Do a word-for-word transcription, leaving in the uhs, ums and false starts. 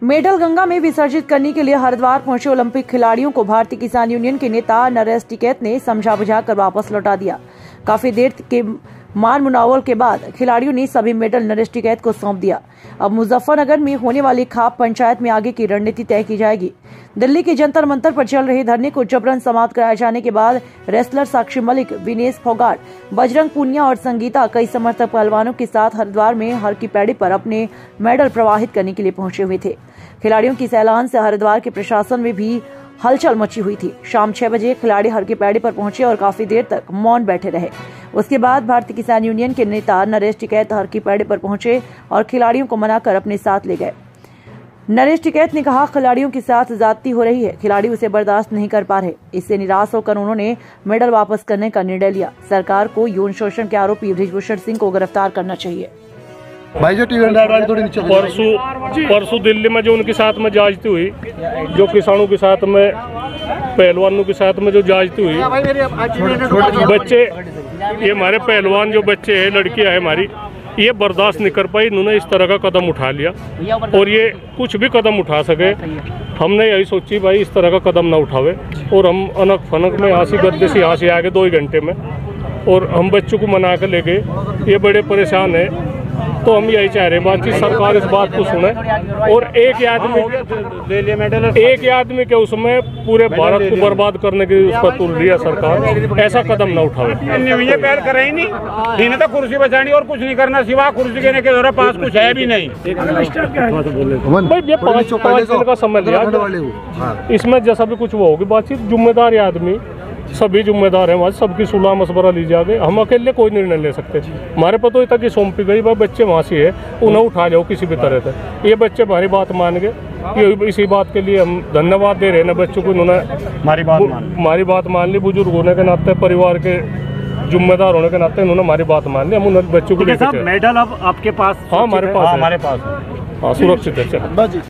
Medal Ganga में विसर्जित करने के लिए हरिद्वार पहुंचे ओलंपिक खिलाड़ियों को भारतीय किसान यूनियन के नेता नरेश टिकैत ने समझा बुझाकर वापस लौटा दिया। काफी देर के मान मुनावल के बाद खिलाड़ियों ने सभी मेडल नरेश टिकैत को सौंप दिया। अब मुजफ्फरनगर में होने वाली खाप पंचायत में आगे की रणनीति तय की जाएगी। दिल्ली के जंतर मंतर पर चल रहे धरने को जबरन समाप्त कराए जाने के बाद रेसलर साक्षी मलिक, विनेश फोगाट, बजरंग पूनिया और संगीता कई समर्थक पहलवानों के साथ हरिद्वार में हर की पैड़ी पर अपने मेडल प्रवाहित करने के लिए पहुंचे हुए थे। खिलाड़ियों की ऐलान से हरिद्वार के प्रशासन में भी हलचल मची हुई थी। शाम छह बजे खिलाड़ी हर की पैड़ी पर पहुंचे और काफी देर तक मौन बैठे रहे। उसके बाद भारतीय किसान यूनियन के नेता नरेश टिकैत हर की पैड़ी पर पहुंचे और खिलाड़ियों को मनाकर अपने साथ ले गए। नरेश टिकैत ने कहा, खिलाड़ियों के साथ ज्यादती हो रही है, खिलाड़ी उसे बर्दाश्त नहीं कर पा रहे। इससे निराश होकर उन्होंने मेडल वापस करने का निर्णय लिया। सरकार को यौन शोषण के आरोपी बृजभूषण सिंह को गिरफ्तार करना चाहिए। भाई जो परसों परसों दिल्ली में जो उनके साथ में जांचती हुई, जो किसानों के साथ में, पहलवानों के साथ में जो जांचती हुई, बच्चे, ये हमारे पहलवान जो बच्चे हैं, लड़कियां हैं हमारी, ये बर्दाश्त नहीं कर पाई। इन्होंने इस तरह का कदम उठा लिया और ये कुछ भी कदम उठा सके। हमने यही सोची भाई इस तरह का कदम ना उठावे और हम अनक फनक में यहाँ से गद्दे से यहाँ से आ गए दो ही घंटे में और हम बच्चों को मना कर ले गए। ये बड़े परेशान है, तो हम यही चाह रहे हैं बात की सरकार इस बात को सुने और एक आदमी एक आदमी के उसमें पूरे भारत को बर्बाद करने की उस पर तुल लिया सरकार। ऐसा कदम न उठावे। ये पहल करे ही नहीं, इन्हें तो कुर्सी बचानी और कुछ नहीं करना सिवा कुर्सी देने के द्वारा पास कुछ है भी नहीं। भाई ये पाँच पाँच दिन का समय लिया, इसमें जैसा भी कुछ वो होगी बातचीत। जिम्मेदार आदमी सभी जिम्मेदार हैं, वहाँ सबकी सुलह मशवरा ली जाए। हम अकेले कोई निर्णय ले सकते। हमारे पर तो इतना सौंपी गई भाई बच्चे वहाँ से है, उन्हें उठा जाओ किसी भी तरह से। ये बच्चे हमारी बात मान गए, इसी बात के लिए हम धन्यवाद दे रहे हैं ना बच्चों को। इन्होंने हमारी बात हमारी बात मान ली। बुजुर्ग होने के नाते, परिवार के जिम्मेदार होने के नाते इन्होंने हमारी बात मान ली। हम उन बच्चों को लेकर मेडल अब आपके पास? हाँ हमारे पास, हमारे पास हाँ सुरक्षित है।